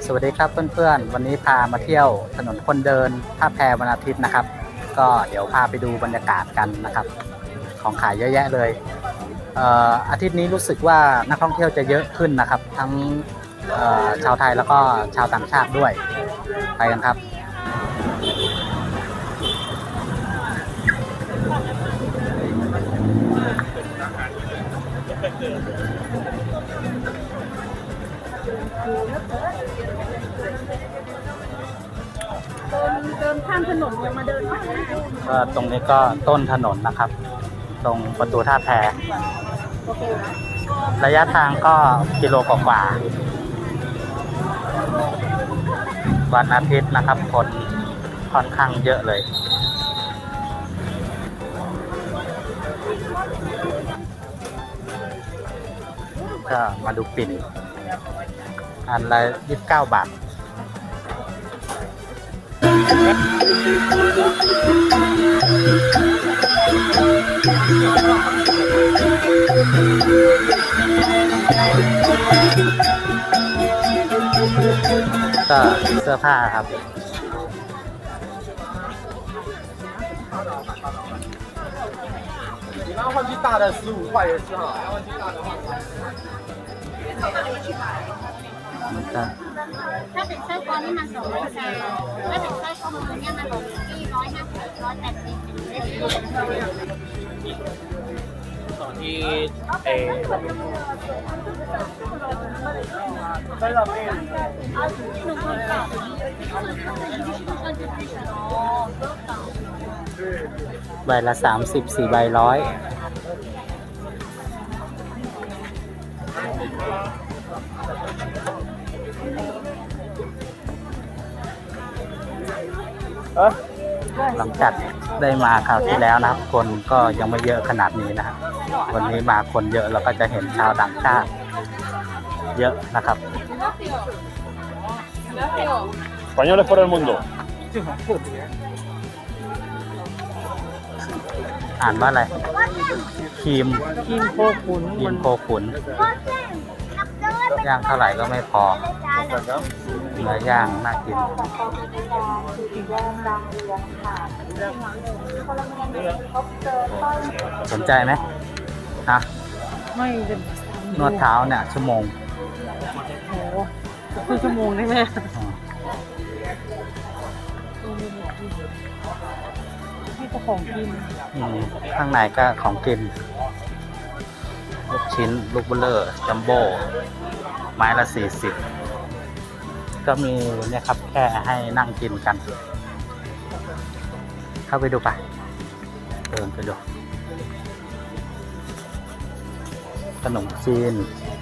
สวัสดีครับเพื่อนๆวันนี้พามาเที่ยวถนนคนเดินท่าแพวันอาทิตย์นะครับก็เดี๋ยวพาไปดูบรรยากาศกันนะครับของขายเยอะแยะเลยอาทิตย์นี้รู้สึกว่านักท่องเที่ยวจะเยอะขึ้นนะครับทั้งชาวไทยแล้วก็ชาวต่างชาติด้วยไปกันครับเดินข้ามถนนยังมาเดินก็ตรงนี้ก็ต้นถนนนะครับตรงประตูท่าแพระยะทางก็กิโลกว่าวันอาทิตย์นะครับคนค่อนข้างเยอะเลยก็มาดูปิ่นอันละ29 บาทก็เสื้อผ้าครับ你刚换机大的15块也是哈，换机大的话。 ถ้าเป็นไส้กรอกนี่มัน200 ถ้าเป็นไส้ข้อมือเนี่ยมันที่150 180ตอนที่ใบละ30 4 ใบ100หลังจากได้มาคราวที่แล้วนะครับคนก็ยังไม่เยอะขนาดนี้นะครับวันนี้มาคนเยอะเราก็จะเห็นชาวต่างชาติเยอะนะครับ Españoles por el mundo อ่านว่าอะไรครีมโคขุนย่างเท่าไหร่ก็ไม่พอเนื้อย่างน่ากินสนใจไหมฮะไม่นวดเท้าเนี่ยชั่วโมงโอ้ครึ่งชั่วโมงได้ไหมนี่ก็ของกินข้างในก็ของกินลูกชิ้นลูกเบลเลอร์จัมโบ้ไม้ละ40ก็มีเนี่ยครับแค่ให้นั่งกินกันเข้าไปดูไปเดินไปดูขนมจีน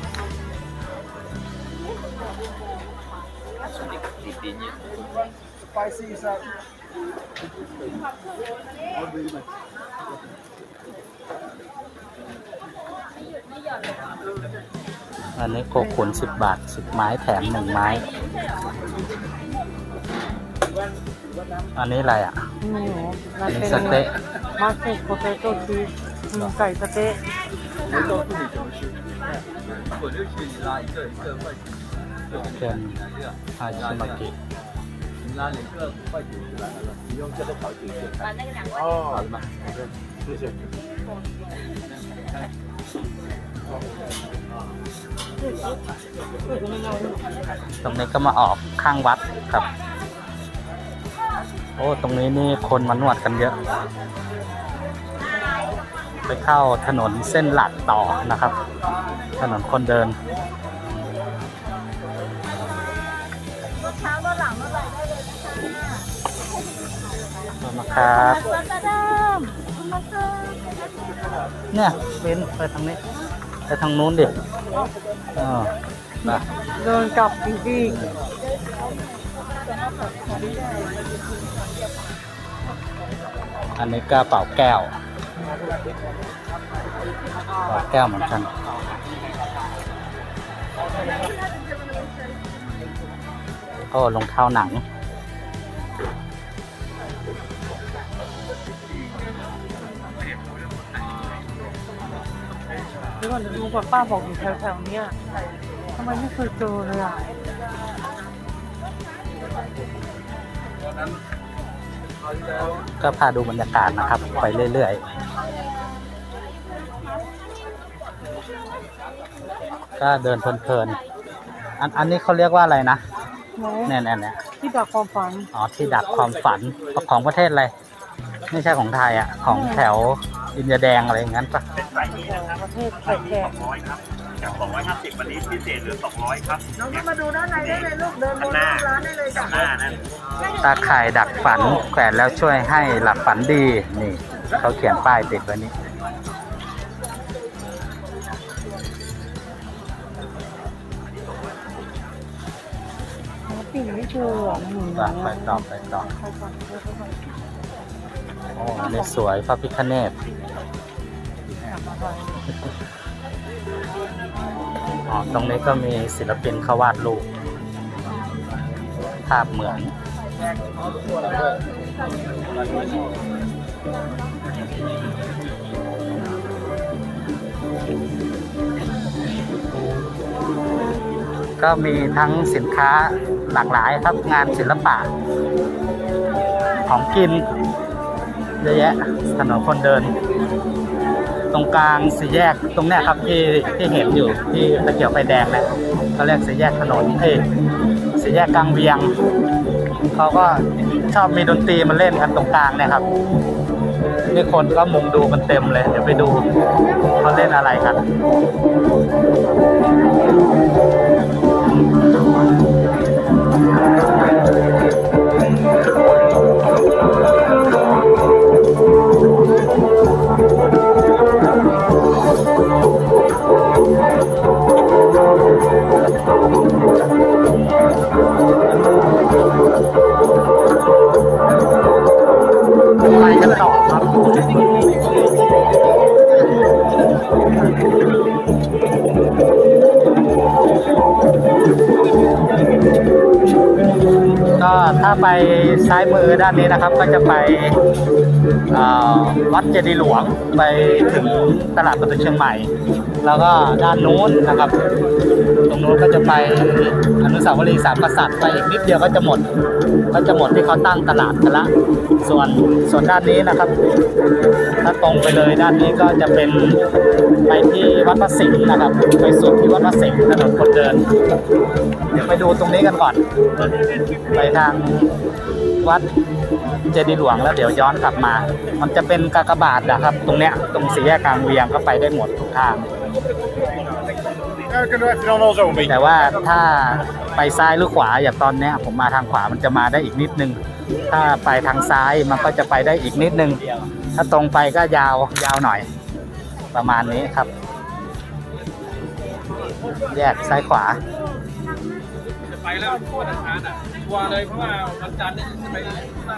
อันนี้โคขุน10 บาท10 ไม้แถม1 ไม้อันนี้อะไรอ่ะอันนี้สเต๊ะมาเซ็ตโพเตโต้ชีสไก่สเต๊ะเป็นฮาชิมากิ拉2个5.90来了，你用这个调节一下。哦，好的嘛，谢谢。 ตรงนี้ก็มาออกข้างวัดครับโอ้ตรงนี้นี่คนมานวดกันเยอะไปเข้าถนนเส้นหลักต่อนะครับถนนคนเดินเช้าหลังเมื่อไหร่ได้เลยนะครับเนี่ยเป็นไปทางนี้ไปทางนู้นดิเดินกลับจริงอันนี้ก็เป่าแก้วเหมือนกันโอ้รองเท้าหนังเดี๋ยวก่อนจะดูก่อนป้าบอกอยู่แถวๆเนี้ยทำไมไม่เคยเจอเลยอ่ะก็พาดูบรรยากาศนะครับไปเรื่อยๆก็เดินเพลินๆอันนี้เขาเรียกว่าอะไรนะเนี่ยที่ดักความฝันอ๋อที่ดักความฝันของประเทศอะไรไม่ใช่ของไทยอ่ะของแถวอินเดียแดงอะไรอย่างนั้นปะประเทศแขกจาก250วันนี้พิเศษเหลือ200ครับน้องก็มาดูด้านในได้เลยลูกเดินบนร้านได้เลยจ้ะหน้านั้นตาข่ายดักฝันแขวนแล้วช่วยให้หลับฝันดีนี่เขาเขียนป้ายติดไว้นี้ปิ่งไม่เจอไปต่อโอ้นี่สวยพระพิฆเนศอ๋อตรงนี้ก็มีศิลปินเขาวาดรูปภาพเหมือนก็มีทั้งสินค้าหลากหลายครับงานศิลปะของกินเยอะแยะถนนคนเดินตรงกลางสี่แยกตรงเนี้ยครับที่เห็นอยู่ที่ตะเกียบไฟแดงเนี่ยเขาเรียกสี่แยกถนนสี่แยกกลางเวียงเขาก็ชอบมีดนตรีมาเล่นกันตรงกลางเนี่ยครับนี่คนก็มุงดูมันเต็มเลยเดี๋ยวไปดูเขาเล่นอะไรกันไปกันต่อครับก็ถ้าไปซ้ายมือด้านนี้นะครับก็จะไปวัดเจดีย์หลวงไปถึงตลาดประตูเชียงใหม่แล้วก็ด้านนู้นนะครับตรงนู้นก็จะไปอนุสาวรีย์สามกษัตริย์ไปอีกนิดเดียวก็จะหมดที่เขาตั้งตลาดกันละส่วนด้านนี้นะครับถ้าตรงไปเลยด้านนี้ก็จะเป็นไปที่วัดพระสิงห์นะครับไปสุดที่วัดพระสิงห์ถนนคนเดินเดี๋ยวไปดูตรงนี้กันก่อนไปทางวัดเจดีย์หลวงแล้วเดี๋ยวย้อนกลับมามันจะเป็นกากบาทนะครับตรงเนี้ยตรงสี่แยกกลางเวียงก็ไปได้หมดทุกทางแต่ว่าถ้าไปซ้ายหรือขวาอย่างตอนนี้ผมมาทางขวามันจะมาได้อีกนิดนึงถ้าไปทางซ้ายมันก็จะไปได้อีกนิดนึงถ้าตรงไปก็ยาวหน่อยประมาณนี้ครับแยกซ้ายขวาจะไปแล้ววันอังคารทัวร์เลยเพราะว่าวันจันทร์เนี่ยจะไป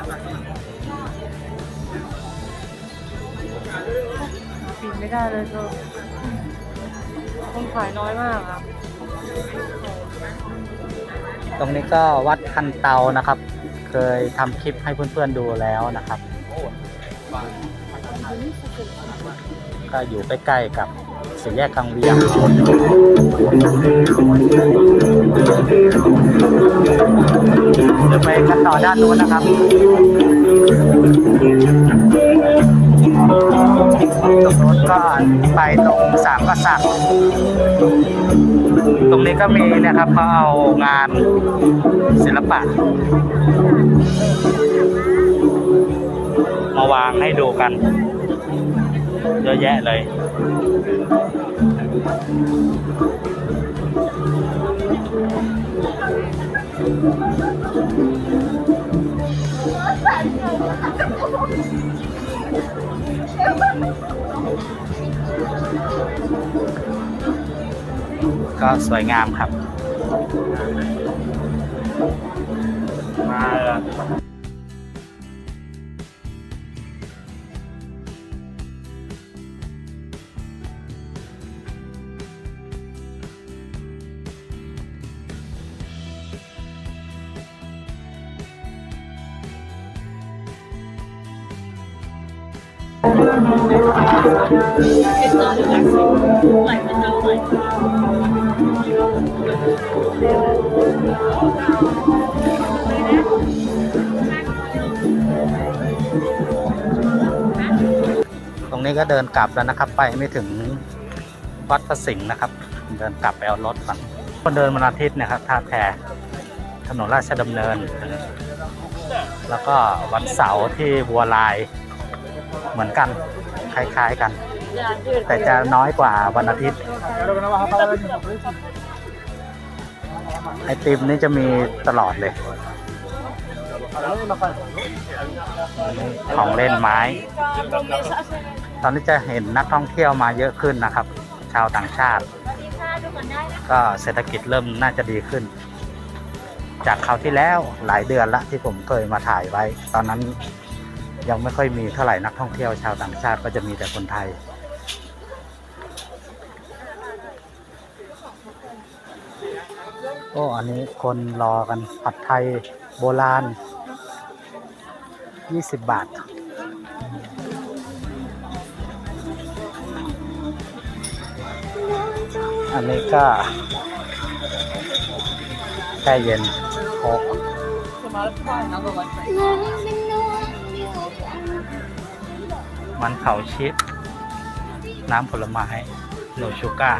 ปิดไม่ได้เลยเธอคนขายน้อยมากครับตรงนี้ก็วัดคันเตานะครับเคยทำคลิปให้เพื่อนๆดูแล้วนะครับก็อยู่ใกล้ๆกับสี่แยกกลางเวียงเดี๋ยวไปกันต่อด้านนู้นนะครับตรงนู้นก็ไปตรงสามกษัตริย์ตรงนี้ก็มีนะครับเขาเอางานศิลปะมาวางให้ดูกันเยอะแยะเลยก็สวยงามครับนี้ก็เดินกลับแล้วนะครับ ไปไม่ถึงวัดพระสิงห์นะครับ เดินกลับไปเอารถก่อนคนเดินวันอาทิตย์นะครับท่าแพถนนราชดำเนิน แล้วก็วันเสาร์ที่บัวลายเหมือนกันคล้ายๆกัน แต่จะน้อยกว่าวันอาทิตย์ไอติมนี่จะมีตลอดเลยของเล่นไม้ ตอนนี้จะเห็นนักท่องเที่ยวมาเยอะขึ้นนะครับ ชาวต่างชาติ ก็เศรษฐกิจเริ่มน่าจะดีขึ้น จากคราวที่แล้วหลายเดือนละที่ผมเคยมาถ่ายไว้ ตอนนั้นยังไม่ค่อยมีเท่าไหร่นักท่องเที่ยวชาวต่างชาติก็จะมีแต่คนไทย โอ้อันนี้คนรอกันผัดไทยโบราณ20 บาท อันนี้ก็แช่เย็นโค้กมันเผาชีสน้ำผลไม้โนชูก้า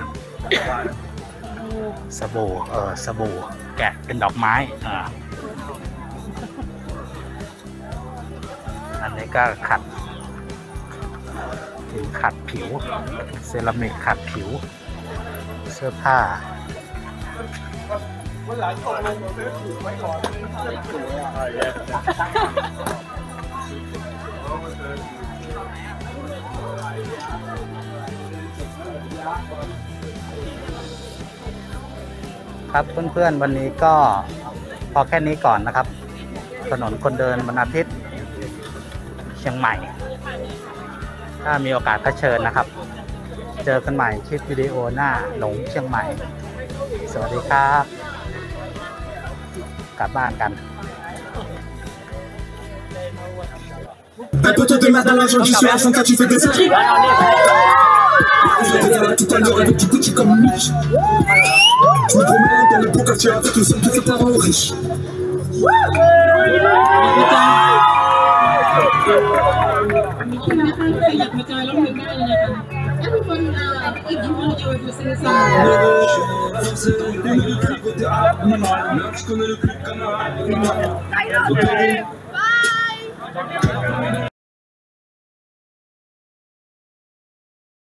สบู่สบู่แกะเป็นดอกไม้อันนี้ก็ขัดผิวเซรามิกขัดผิวเสื้อผ้าครับเพื่อนๆวันนี้ก็พอแค่นี้ก่อนนะครับถนนคนเดินวันอาทิตย์เชียงใหม่ถ้ามีโอกาสก็เชิญนะครับเจอกันใหม่คลิปวิดีโอหน้าหลงเชียงใหม่สวัสดีครับกลับบ้านกัน Un poteau de marde dans l'argent, j'y suis à 104, tu fais des équipes. Tout à l'heure avec du Gucci comme Mitch. Je me promène dans les beaux quartiers avec le seul qui fait parents riches. Je connais le clip, camarade.